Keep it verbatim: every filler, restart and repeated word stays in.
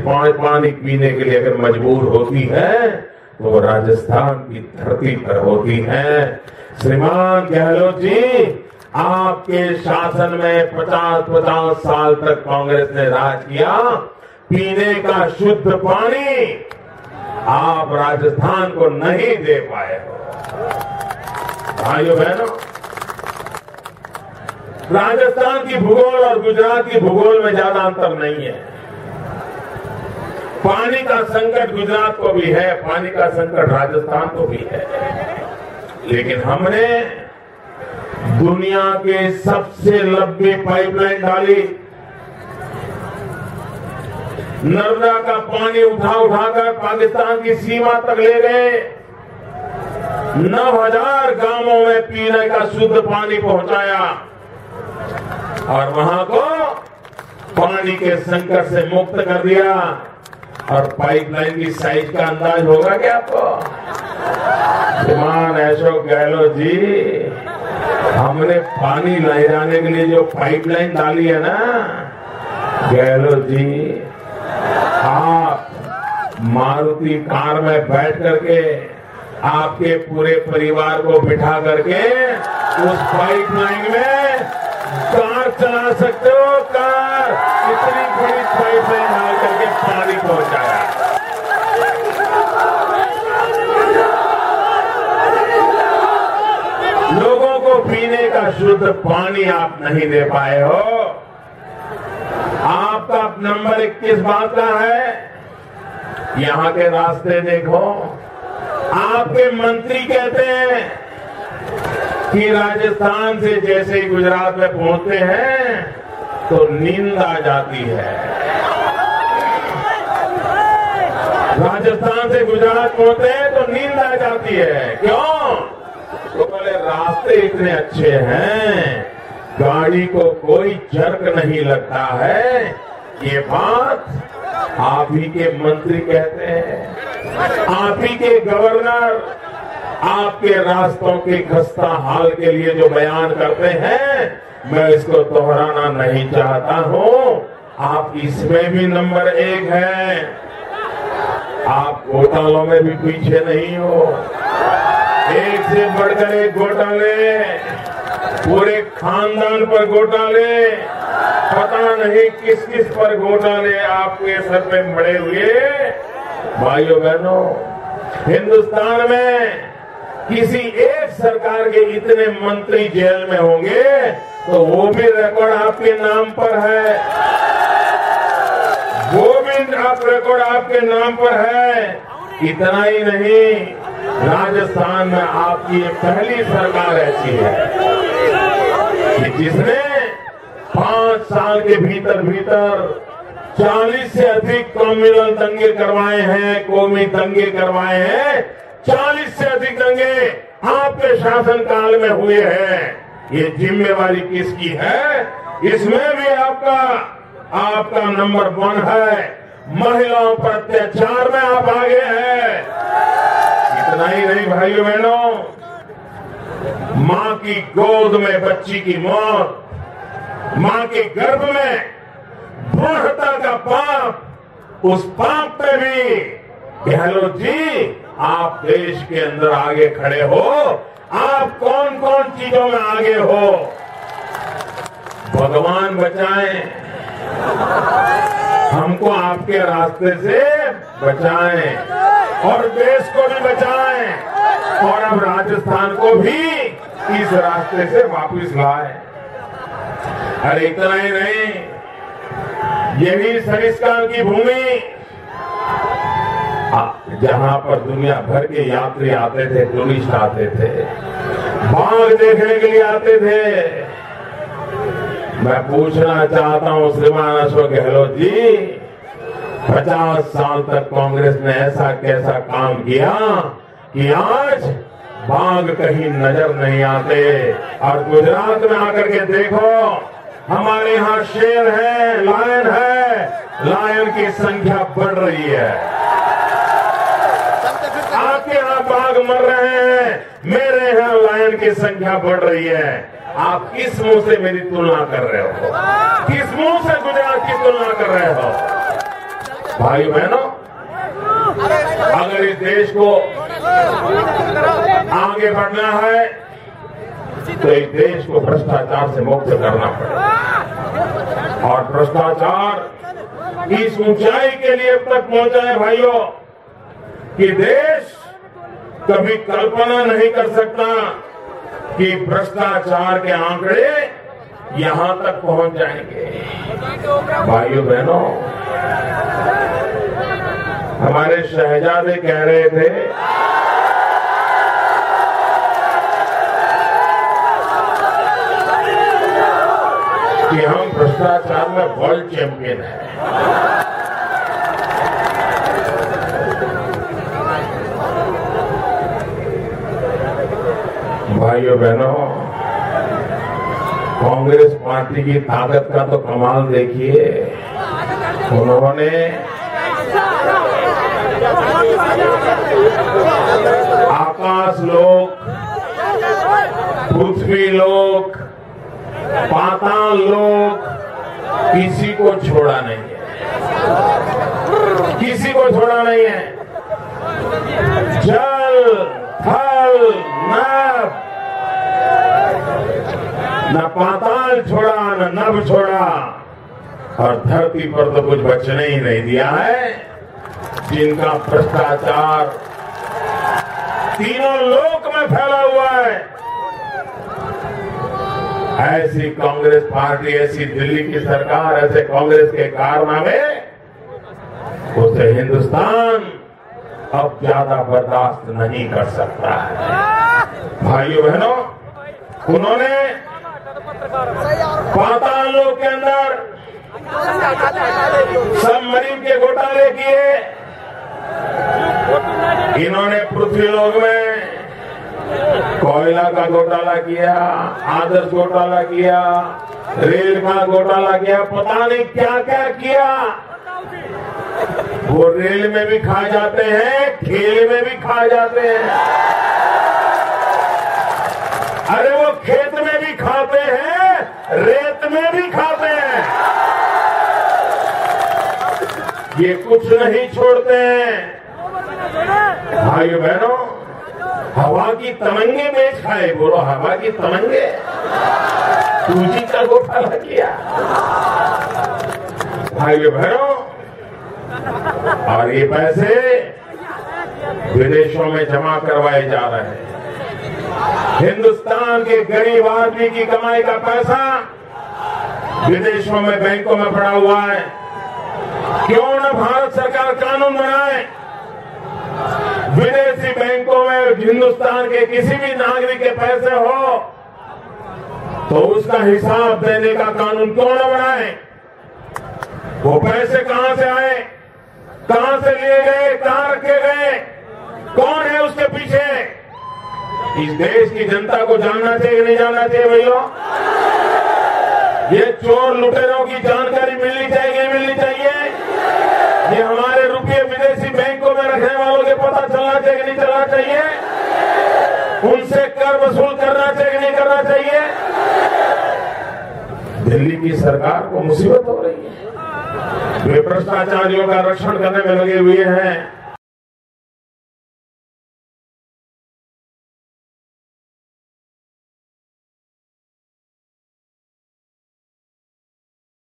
पानी पीने के लिए अगर मजबूर होती है तो वो राजस्थान की धरती पर होती है। श्रीमान गहलोत जी, आपके शासन में पचास पचास साल तक कांग्रेस ने राज किया। पीने का शुद्ध पानी आप राजस्थान को नहीं दे पाए हो। भाइयों बहनों, राजस्थान की भूगोल और गुजरात की भूगोल में ज्यादा अंतर नहीं है। पानी का संकट गुजरात को भी है, पानी का संकट राजस्थान को भी है, लेकिन हमने दुनिया के सबसे लंबी पाइपलाइन डाली। नर्मदा का पानी उठा उठाकर पाकिस्तान की सीमा तक ले गए। नौ हजार गांवों में पीने का शुद्ध पानी पहुंचाया और वहां को पानी के संकट से मुक्त कर दिया। और पाइपलाइन की साइज का अंदाज होगा क्या आपको? श्रीमान अशोक गहलोत जी, हमने पानी ले जाने के लिए जो पाइपलाइन डाली है ना, गहलोत जी, आप मारुति कार में बैठ करके आपके पूरे परिवार को बिठा करके उस पाइपलाइन में कार चला सकते हो। कार इतनी बड़ी पाइपलाइन डाल करके पानी पहुंचाया। लोगों को पीने का शुद्ध पानी आप नहीं दे पाए हो। आपका नंबर एक किस बात का है? यहां के रास्ते देखो। आपके मंत्री कहते हैं कि राजस्थान से जैसे ही गुजरात में पहुंचते हैं तो नींद आ जाती है। राजस्थान से गुजरात पहुंचते हैं तो नींद आ जाती है। क्यों? तो बोले रास्ते इतने अच्छे हैं, गाड़ी को कोई जर्क नहीं लगता है। ये बात आप ही के मंत्री कहते हैं, आप ही के गवर्नर आपके रास्तों के खस्ता हाल के लिए जो बयान करते हैं, मैं इसको दोहराना नहीं चाहता हूं। आप इसमें भी नंबर एक हैं। आप घोटालों में भी पीछे नहीं हो। एक से बढ़कर एक घोटाले, पूरे खानदान पर घोटाले, पता नहीं किस किस पर घोटाले आपके सर पे मड़े हुए। भाइयों बहनों, हिंदुस्तान में किसी एक सरकार के इतने मंत्री जेल में होंगे तो वो भी रिकॉर्ड आपके नाम पर है। वो भी आप रिकॉर्ड आपके नाम पर है। इतना ही नहीं, राजस्थान में आपकी ये पहली सरकार ऐसी है कि जिसने पांच साल के भीतर भीतर चालीस से अधिक कम्युनल दंगे करवाए हैं, कौमी दंगे करवाए हैं। चालीस से अधिक दंगे आपके शासन काल में हुए हैं। ये जिम्मेवारी किसकी है? इसमें भी आपका आपका नंबर वन है। महिलाओं पर अत्याचार में आप आगे हैं। इतना ही नहीं भाइयों बहनों, मां की गोद में बच्ची की मौत, मां के गर्भ में भ्रूण हत्या का पाप, उस पाप पे भी गहलोत जी आप देश के अंदर आगे खड़े हो। आप कौन कौन चीजों में आगे हो? भगवान बचाएं, हमको आपके रास्ते से बचाएं और देश को भी बचाएं और अब राजस्थान को भी इस रास्ते से वापस लाएं। अरे इतना ही नहीं, यही सरिस्कान की भूमि जहां पर दुनिया भर के यात्री आते थे, टूरिस्ट आते थे, बाघ देखने के लिए आते थे। मैं पूछना चाहता हूं श्रीमान अशोक गहलोत जी, पचास साल तक कांग्रेस ने ऐसा कैसा काम किया कि आज बाघ कहीं नजर नहीं आते? और गुजरात में आकर के देखो, हमारे यहाँ शेर है, लायन है, लायन की संख्या बढ़ रही है। आपके यहाँ बाघ मर रहे हैं, मेरे यहाँ लायन की संख्या बढ़ रही है। आप किस मुंह से मेरी तुलना कर रहे हो? किस मुंह से गुजरात की तुलना कर रहे हो? भाई बहनों, अगर इस देश को आगे बढ़ना है तो इस देश को भ्रष्टाचार से मुक्त करना पड़ेगा। और भ्रष्टाचार इस ऊंचाई के लिए अब तक पहुंचा है भाइयों कि देश कभी कल्पना नहीं कर सकता कि भ्रष्टाचार के आंकड़े यहां तक पहुंच जाएंगे। भाइयों बहनों, हमारे शहजादे कह रहे थे कि हम भ्रष्टाचार में वर्ल्ड चैंपियन हैं। भाइयों बहनों, कांग्रेस पार्टी की ताकत का तो कमाल देखिए। उन्होंने आकाश लोक, पृथ्वी लोक, पाताल लोक, किसी को छोड़ा नहीं है, किसी को छोड़ा नहीं है। जल, थल, नभ, न पाताल छोड़ा न नभ छोड़ा, और धरती पर तो कुछ बचने ही नहीं दिया है जिनका भ्रष्टाचार तीनों लोक में फैला हुआ है। ऐसी कांग्रेस पार्टी, ऐसी दिल्ली की सरकार, ऐसे कांग्रेस के कारनामे, उसे हिंदुस्तान अब ज्यादा बर्दाश्त नहीं कर सकता है। भाइयों बहनों, उन्होंने पाताल लोक के अंदर सबमरीन के घोटाले किए, इन्होंने पृथ्वी लोक में कोयला का घोटाला किया, आदर्श घोटाला किया, रेल का घोटाला किया, पता नहीं क्या क्या किया। वो रेल में भी खा जाते हैं, खेल में भी खा जाते हैं, अरे वो खेत में भी खाते हैं, रेत में भी खाते हैं। ये कुछ नहीं छोड़ते हैं। भाइयों बहनों, हवा की तमंगे बेच खाए, बोलो हवा की तमंगे, पूंजी का घोटाला किया। भाइयों बहनों, और ये पैसे विदेशों में जमा करवाए जा रहे हैं। हिंदुस्तान के गरीब आदमी की कमाई का पैसा विदेशों में बैंकों में पड़ा हुआ है। क्यों न भारत सरकार कानून बनाए, विदेशी बैंकों में हिंदुस्तान के किसी भी नागरिक के पैसे हो तो उसका हिसाब देने का कानून क्यों न बनाए। वो पैसे कहां से आए, कहां से लिए गए, कहां रखे गए, कौन है उसके पीछे, इस देश की जनता को जानना चाहिए, नहीं जानना चाहिए भैया। ये चोर लुटेरों की जानकारी मिलनी चाहिए, मिलनी चाहिए। ये हमारे रुपये विदेशी बैंकों में रखने वालों के पता चलना चाहिए, नहीं चलना चाहिए। उनसे कर वसूल करना चाहिए, नहीं करना चाहिए। दिल्ली की सरकार को मुसीबत हो रही है, वे भ्रष्टाचारियों का रक्षण करने में लगे हुए हैं।